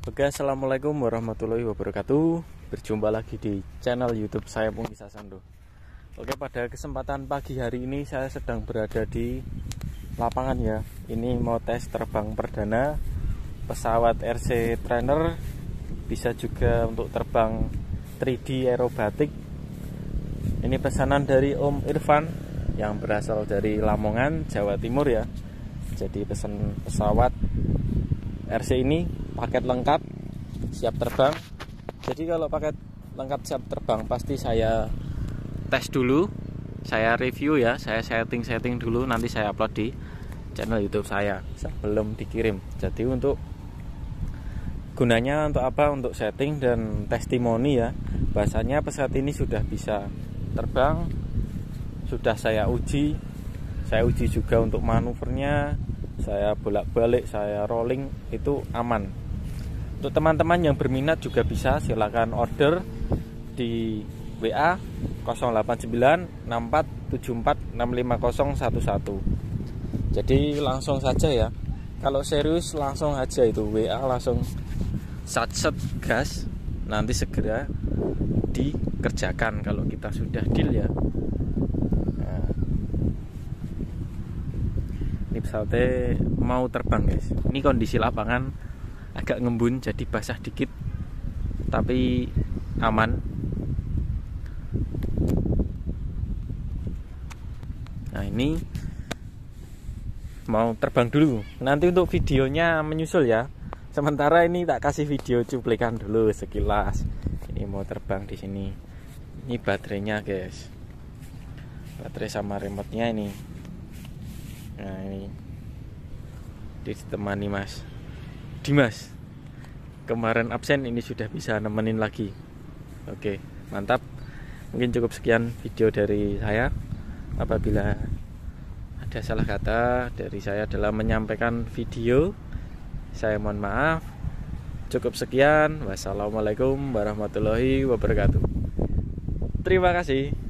Oke, assalamualaikum warahmatullahi wabarakatuh. Berjumpa lagi di channel YouTube saya Pungki Sasando. Oke, pada kesempatan pagi hari ini saya sedang berada di lapangan ya. Ini mau tes terbang perdana pesawat RC Trainer, bisa juga untuk terbang 3D aerobatik. Ini pesanan dari Om Irfan yang berasal dari Lamongan, Jawa Timur ya. Jadi pesan pesawat RC ini paket lengkap siap terbang. Jadi kalau paket lengkap siap terbang pasti saya tes dulu, saya review ya, saya setting dulu, nanti saya upload di channel YouTube saya sebelum dikirim. Jadi untuk gunanya untuk apa? Untuk setting dan testimoni ya. Bahasanya pesawat ini sudah bisa terbang, sudah saya uji juga untuk manuvernya, saya bolak-balik, saya rolling, itu aman. Untuk teman-teman yang berminat juga bisa silakan order di WA 089647465011. Jadi langsung saja ya. Kalau serius langsung aja itu WA langsung set gas, nanti segera dikerjakan kalau kita sudah deal ya. Ini pesawatnya mau terbang guys. Ini kondisi lapangan agak ngembun, jadi basah dikit tapi aman. Nah ini mau terbang dulu, nanti untuk videonya menyusul ya. Sementara ini tak kasih video cuplikan dulu sekilas. Ini mau terbang di sini. Ini baterainya guys, baterai sama remote-nya ini. Nah ini ditemani Mas Dimas, kemarin absen, ini sudah bisa nemenin lagi. Oke, mantap. Mungkin cukup sekian video dari saya. Apabila ada salah kata dari saya dalam menyampaikan video, saya mohon maaf. Cukup sekian. Wassalamualaikum warahmatullahi wabarakatuh. Terima kasih.